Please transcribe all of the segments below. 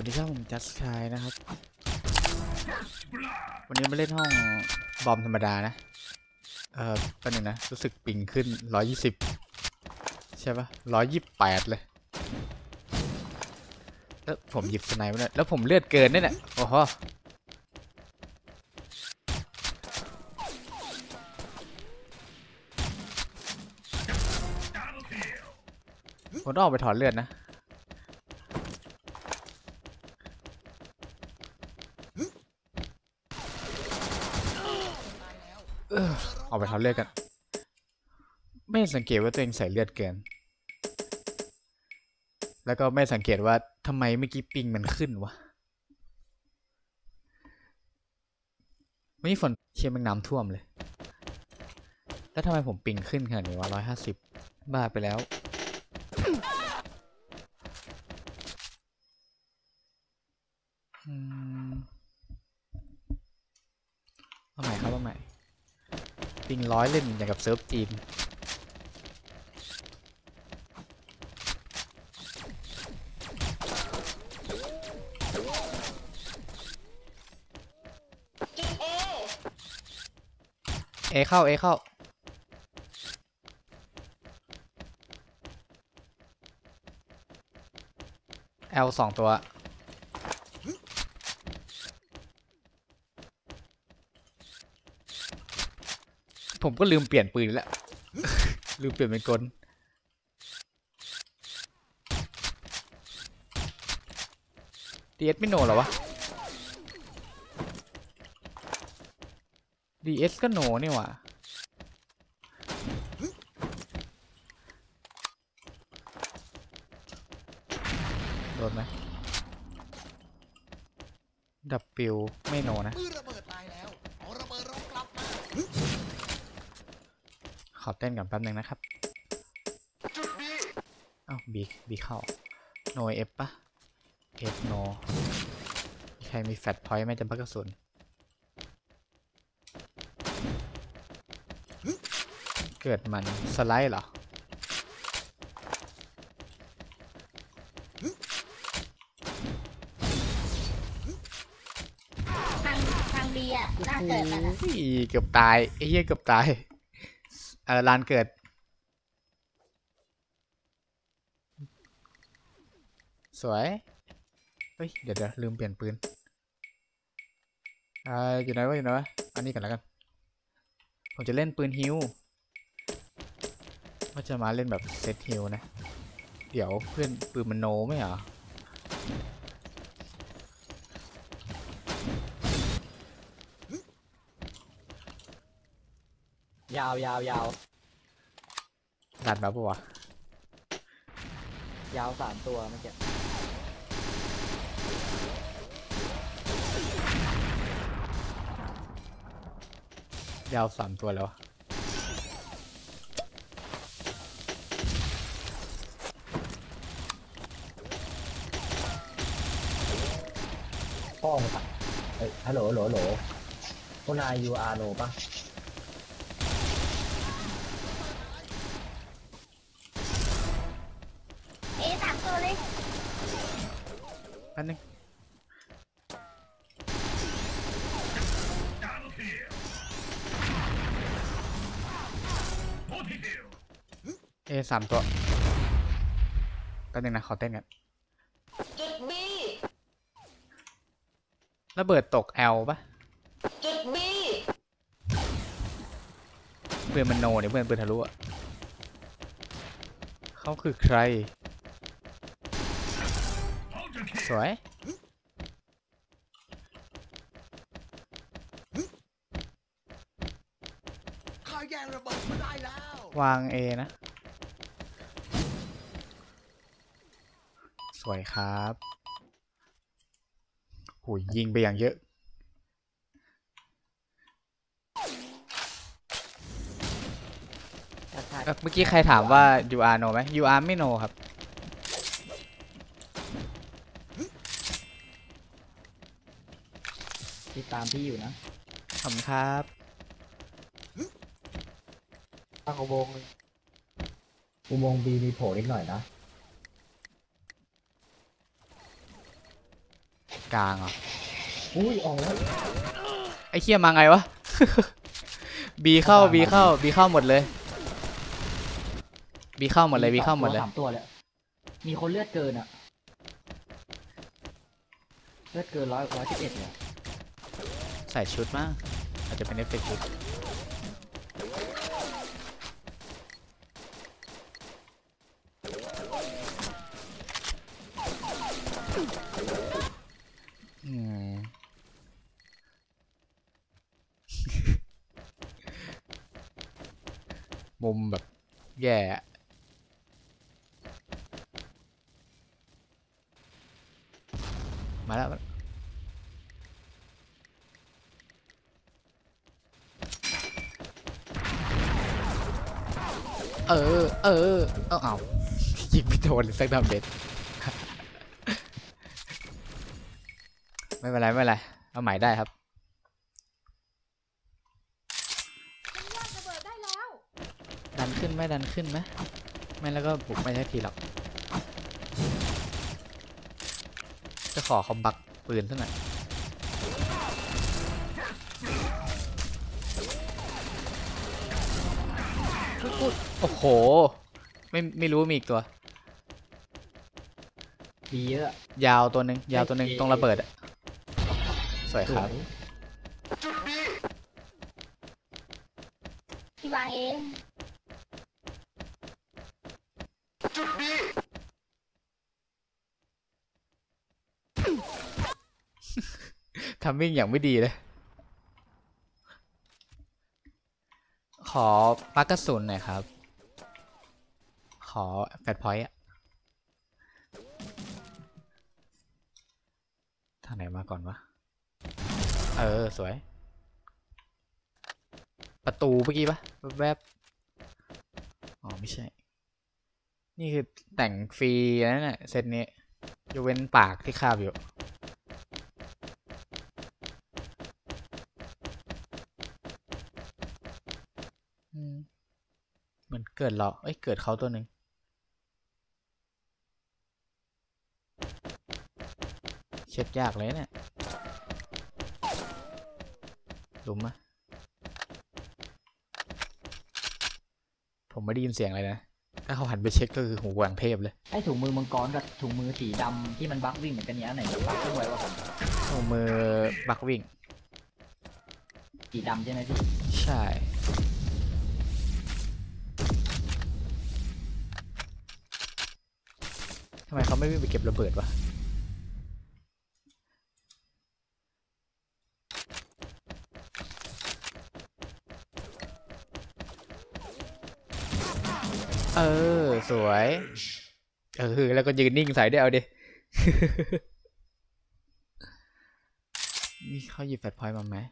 สดีครับผมจัสคายนะครับวันนี้มาเล่นห้องบอมธรรมดานะเป็นหนึ่งนะรู้สึกปิงขึ้น120ใช่ปะ128เลยแล้วผมหยิบสไนเปอร์เนี่ยแล้วผมเลือดเกินเนี่ยโอ้โหผมต้องออกไปถอนเลือดนะออกไปถอนเลือดกันไม่สังเกตว่าตัวเองใส่เลือดเกินแล้วก็ไม่สังเกตว่าทำไมเมื่อกี้ปิงมันขึ้นวะวันนี้ฝนเชี่ยมันน้ำท่วมเลยแล้วทำไมผมปิงขึ้นขนาดนี้วะ150บ้าไปแล้วเอาใหม่ครับเอาใหม่ปิง100เล่นอย่างกับเซิร์ฟจีนเอเข้าL 2ตัวผมก็ลืมเปลี่ยนปืนแล้ว ลืมเปลี่ยนเป็นกลDS ไม่โนเหรอวะ DS ก็โนนี่หว่าโดนไหมดับปิวไม่โนนะขอเต้นก่อนแป๊บนึงนะครับอ้าวบีเข้าโนเอฟปะเอฟโนใครมีแฟตพอยต์ไหมจะพักกระสุนเกิดมันสไลด์เหรอทางดีอ่ะน่าเกิดกันนะเกือบตายไอ้เหี้ยเกือบตายลานเกิดสวยเฮ้ยเดี๋ยวลืมเปลี่ยนปืนอยู่ไหนวะอันนี้กันแล้วกันผมจะเล่นปืนฮิวว่าจะมาเล่นแบบเซตฮิวนะเดี๋ยวเพื่อนปืนมันโนไม่เหรอยาวดันมาปะวะยาว3 ตัวเมื่อกี้ยาว3 ตัวแล้วพ่อมาตัดฮัลโหลพวกนายยูอาร์โนป่ะ 3 ตัวเลยอันนึง3 ตัวแป๊บนึงนะขอเต้นกันจุด B ระเบิดตก L ปะจุด B เพื่อนมันโนเนี่ยเพื่อนปืนทะลุอะเขาคือใครสวยข้าแย่งระเบิดมาได้แล้ววาง A นะสวยครับหูยิงไปอย่างเยอะเมื่อกี้ใครถามว่า UR โนไหม UR ไม่โนครับติดตามพี่อยู่นะขอบคุณครับตั้งอุโมงค์ B มีโผล่นิดหน่อยนะกลางเหรออุ้ยออกแล้วไอ้เคียมาไงวะ บีเข้าบีเข้าบีเข้าหมดเลยบีเข้าหมดเลยบีเข้าหมดเลย 3 ตัวแล้วมีคนเลือดเกินอะเลือดเกิน111เนี่ยใส่ชุดมากอาจจะเป็นเอฟเฟกต์ชุดอืม มุมแบบแย่อะมาแล้วเอายิงไม่โดนเลยสักดาเมจ ไม่เป็นไรไม่เป็นไรเอาใหม่ได้ครับดันขึ้นไหมดันขึ้นไหมไม่แล้วก็บุกไม่ใช่ทีหรอกจะขอเขาบักปืนซะหน่อยโอ้โหไม่รู้มีอีกตัวดีเยอะยาวตัวหนึ่งยาวตัวหนึ่งตรงระเบิดอะสวยครับที่วางเองทำวิ่งอย่างไม่ดีเลย ขอปลั๊กกระสุนหน่อยครับ ขอแฟลชพอยต์อะทางไหนมาก่อนวะ สวย ประตูเมื่อกี้ปะแวบๆอ๋อ ไม่ใช่ นี่คือแต่งฟรีนะเนี่ยเซตนี้ยกเว้นปากที่คาบอยู่ เหมือนเกิดเราเกิดเขาตัวหนึ่งเช็ดยากเลยเนี่ยหลุมอะผมไม่ได้ยินเสียงอะไรนะ ถ้าเขาหันไปเช็คก็คือหูหวางเทพเลยไอ้ถุงมือมังกรกับถุงมือสีดำที่มันบักวิ่งเหมือนกันเนี้ยไหนจะบักขึ้นไว้ว่าผมหูมือบักวิ่งสีดำใช่ไหมพี่ใช่ ทำไมเขาไม่วิ่งไปเก็บระเบิดวะ สวย แล้วก็ยืนนิ่งใส่ได้เอาดิ นี่เขาหยิบแฟลชพอยต์มาไหม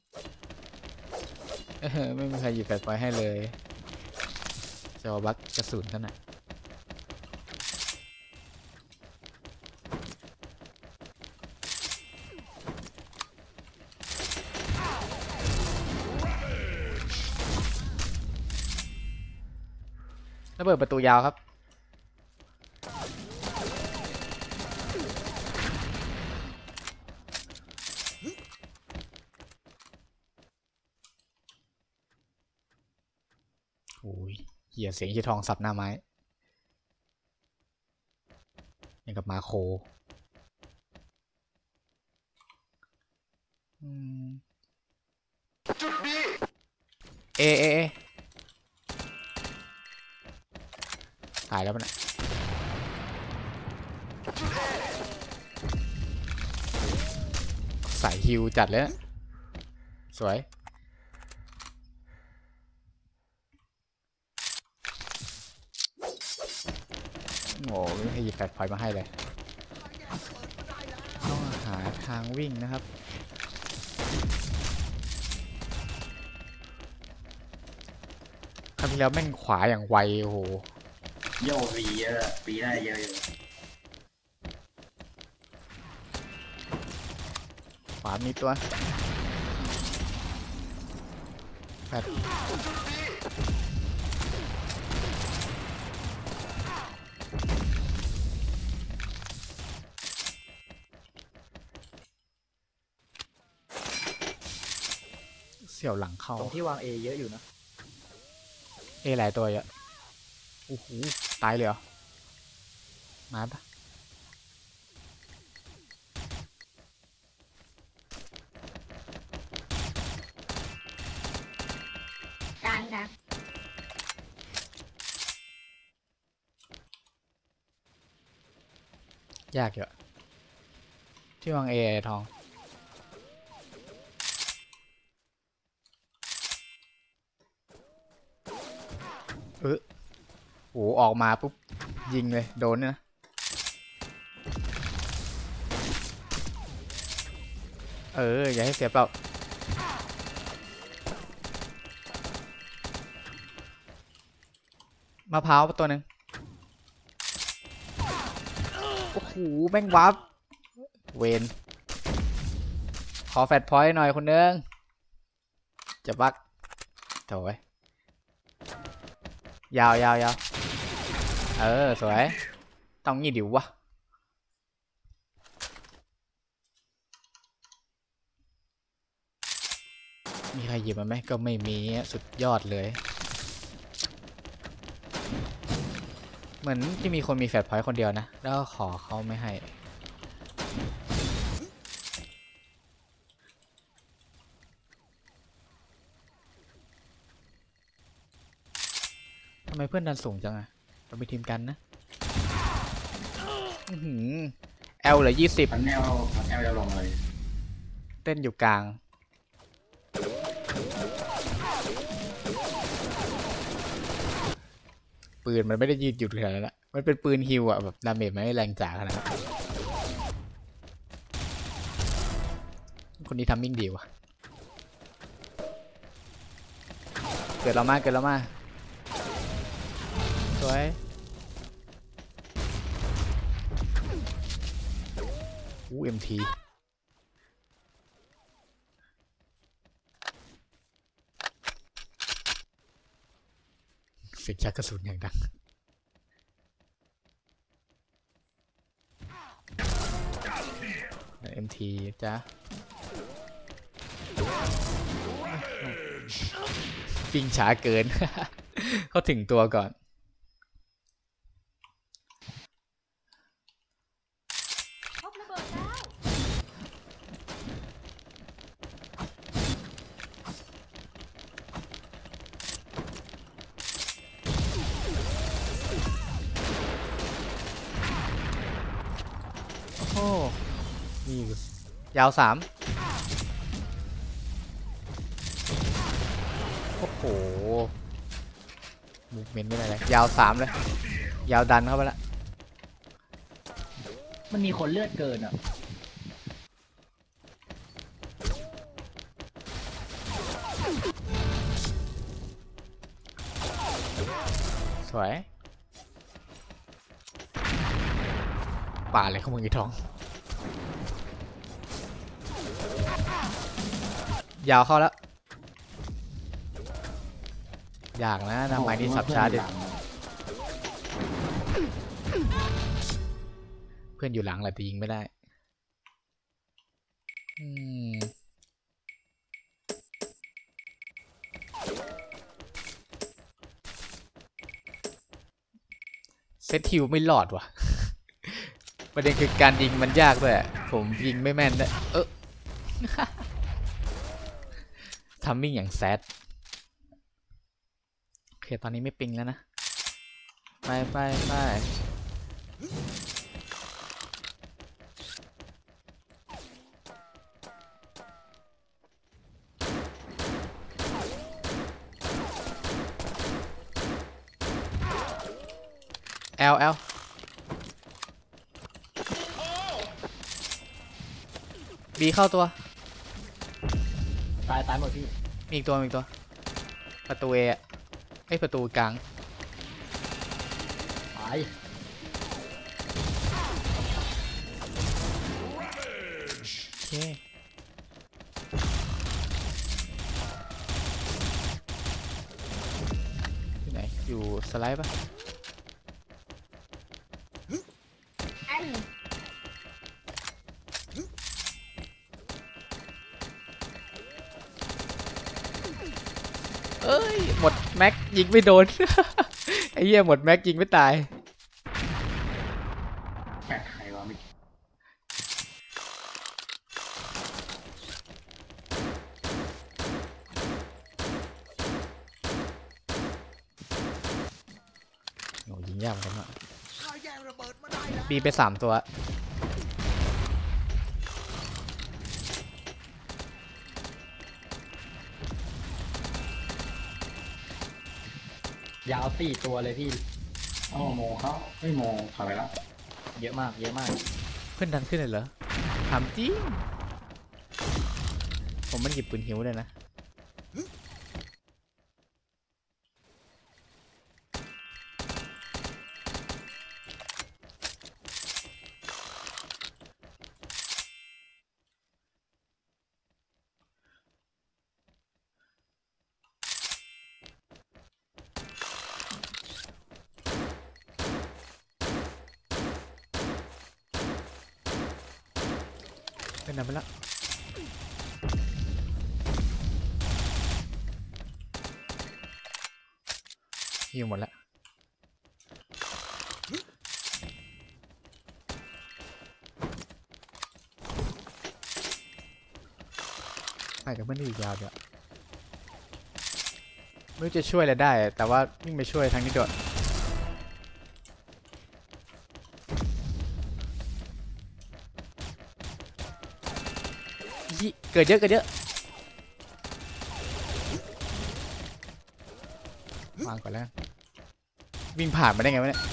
ไม่มีใครหยิบแฟลชพอยต์ให้เลยจะเอาบัคกระสุนเท่านั้นระเบิดประตูยาวครับโอ้ยเหี้ยเสียงยี่ทองสับหน้าไม้อย่างกับมาโคเอตายแล้วมันสายฮิวจัดเลยนะสวยโง่ไม่ให้หยิบแฟลชพอยต์มาให้เลยต้องหาทางวิ่งนะครับครั้งที่แล้วแม่งขวาอย่างไวโอ้โหโยรีเยอะปีได้เยอะอยู่ขวามีตัวแฟลชสี่ยวหลังเข้าตรงที่วางเอเยอะอยู่นะเอหลายตัวเยอะโอ้โหตายเลยเหรอมาปะกลางกลางยากเยอะที่วางเอทองโหออกมาปุ๊บยิงเลยโดนเนี่ยนะอย่าให้เสียเปล่ามะพร้าวตัวหนึ่งโอ้โหแม่งวับเวนขอแฟตพอยต์หน่อยคนนึงจะบักโถ่ยยาวยาวยาวสวยต้องงี้ดิววะมีใครหยิบมาไหมก็ไม่มีสุดยอดเลยเหมือนที่มีคนมีแฟตพอยต์คนเดียวนะแล้วขอเขาไม่ให้ทำไมเพื่อนดันสูงจังอะเราไปทีมกันนะแอลเหลือ20 พันแอลจะลงเลยเต้นอยู่กลางปืนมันไม่ได้ยืดหยุดขนาดนั้นละมันเป็นปืนฮิวอะแบบดาเมจไม่ได้แรงจ๋าขนาดนั้นคนนี้ทำมิ่งดีว่ะเกิดเรามาสวยMT เสียงชักกระสุนอย่างดังMT จ้ะปิงช้าเกิน เขาถึงตัวก่อนโอ้นี่ยาว3โอ้โหมูฟเมนต์ไม่ได้เลยยาว3เลยยาวดันเข้าไปละมันมีคนเลือดเกินอ่ะสวยป่าอะไรของมึงอีทองยาวเข้าแล้วอยากนะทำไมนี่สับช้าดิเพื่อนอยู่หลังแหละแต่ยิงไม่ได้เซตฮิวไม่หลอดว่ะ ประเด็นคือการยิงมันยากด้วยผมยิงไม่แม่นด้วยทัมมิ่งอย่างแซดโอเคตอนนี้ไม่ปิงแล้วนะไปแอลบีเข้าตัวตายหมดพี่มีอีกตัวประตูเอประตูกลางตายโอเคที่ไหนอยู่สไลด์ปะหมดแม็กยิงไม่โดน ไอ้เหี้ยหมดแม็กยิงไม่ตายแปดใครวะไม่โอ้ยิงยากเหมือนกันอะข้าแย่งระเบิดมาได้แล้วบีไป3 ตัวยาว4 ตัวเลยพี่เอาโมเขาไม่โมถอยไปแล้วเยอะมากเยอะมากเพื่อนดันขึ้นเลยเหรอถามจริงผมมันหยิบปืนหิวเลยนะเพื่อนดันไปแล้วหิวหมดแล้วไปกับเพื่อนที่อยู่ยาวเดี๋ยวไม่รู้จะช่วยอะไรได้ แต่ว่าวิ่งไปช่วยทางนี้ด้วยยี่เกิดเยอะเกิดเยอะวางก่อนแล้วกันวิ่งผ่านมาได้ไงวะเนี่ย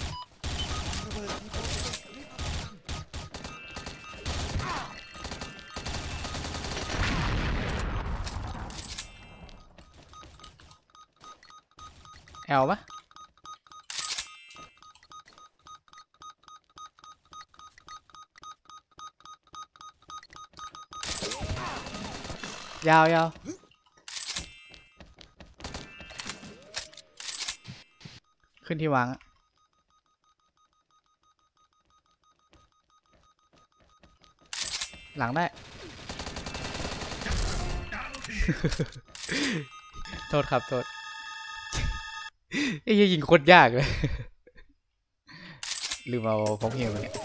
แอลปะยาวยาวขึ้นที่วางอะหลังได้ โทษครับโทษไอ้ยิงโคตรยากเลย ลืมเอาพกฮิวมาเนี่ย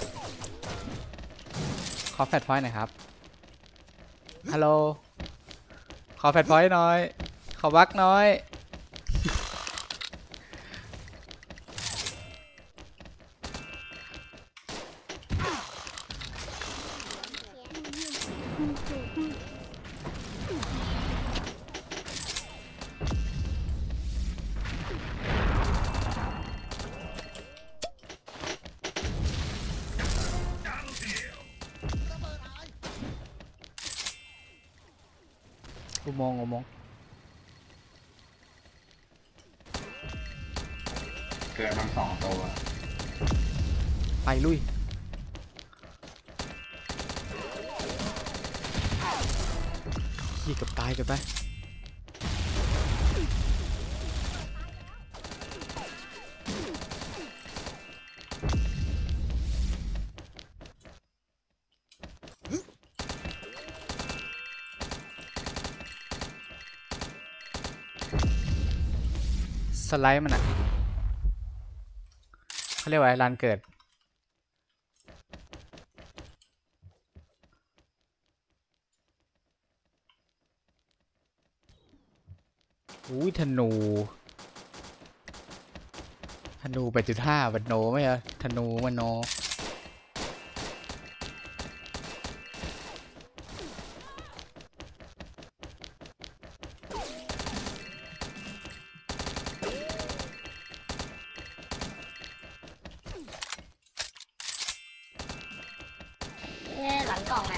ขอแฟลชพอยต์หน่อยครับฮัลโหลขอแฟลชพอยต์หน่อยขอบักน้อยอุโมงค์อุโมงค์เกิดมัน2 ตัวไปลุยยี่กับตายกับตายสไลด์มันอะเขาเรียกว่าอะไรลานเกิดอุ้ยธนู8.5วันโนไม่เหรอธนูวันโนเนี่ยหลังกล่องอ่ะ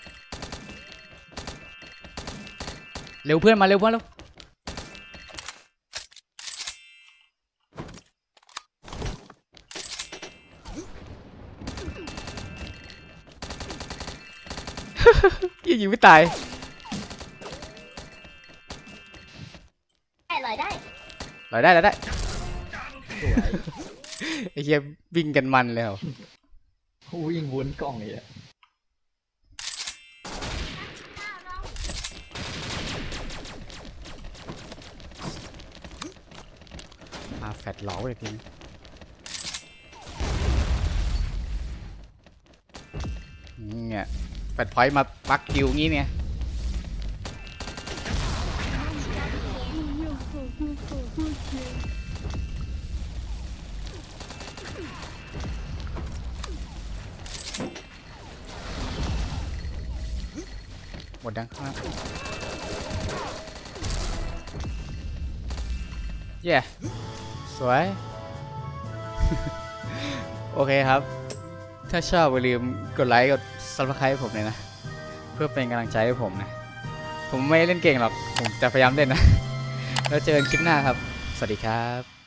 เร็วเพื่อนมาเร็วเพื่อนเร็วยิงไม่ตายได้เลยได้ได้สวยไอ้เหี้ยวิ่งกันมันเลยเหรอวิ่งวนกล่องเลยอะแฟดหลอกอีกทีนึงเนี่ยแฟดพอยต์มาปักคิวงี้เนี่ยหมดดังข้างล่างเย้ สวย โอเคครับ ถ้าชอบอย่าลืมกดไลค์กด Subscribe ให้ผมเลยนะ เพื่อเป็นกำลังใจให้ผมนะ ผมไม่เล่นเก่งหรอก ผมจะพยายามเล่นนะ แล้วเจอกันคลิปหน้าครับ สวัสดีครับ